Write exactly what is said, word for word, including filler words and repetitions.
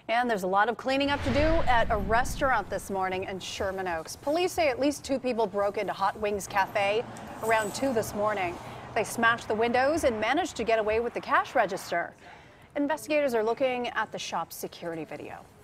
And there's a lot of cleaning up to do at a restaurant this morning in Sherman Oaks. Police say at least two people broke into Hot Wings Cafe around two this morning. They smashed the windows and managed to get away with the cash register. Investigators are looking at the shop's security video.